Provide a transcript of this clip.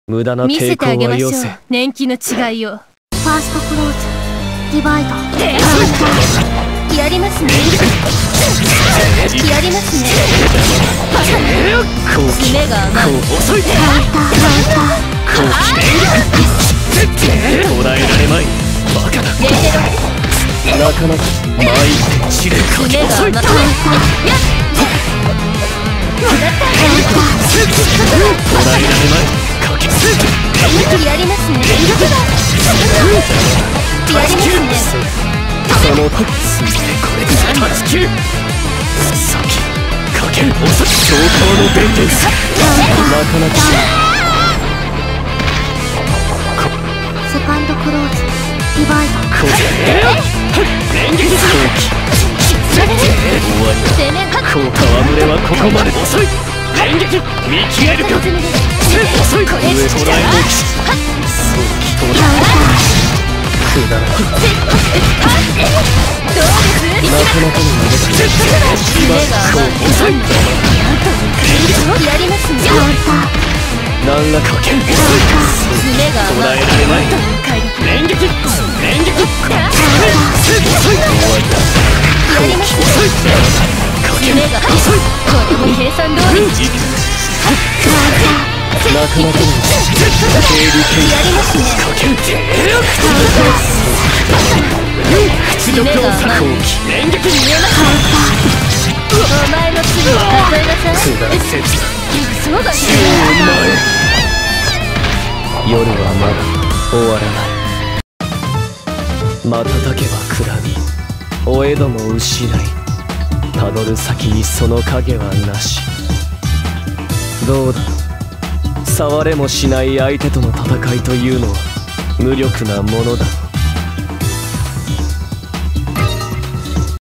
無駄な見せ抵抗てあげましょうはよせ。 年季の違いを。 ファーストクローズディバイドやりますね。やりますね。 後期爪が甘い。 遅い後期捉えられまい。バカだ。 レーテロなかなか前一手知れかけ爪が遅い。 甘い。 捉えられまい。かけやりますね。やりますね。 その時ついてこれ断ち切る。先かける遅い。昇降の伝説なかなかセカンドクローズディバイド後期連撃後期終わりだ。 攻めか効果は群れはここまで。遅い連撃見切れるか。遅い上捉えの騎士早期到達くだらない。 どうですなかなかの逃げだ。 爪が甘い。 遅いやりますね。 何らかける。 爪が捉甘い。 えられまい。連撃連撃遅い終わりだ。 やりますね。 遅いかける爪が遅いこれも計算通り。 なかなかの経理権やりますね。 かける屈辱をさ後期連撃お前の罪を数えなさい。 くだらせずそうだね。 夜はまだ終わらない。瞬けば暗みお江戸も失いたどる先にその影はなし。どうだ触れもしない相手との戦いというのは無力なものだ。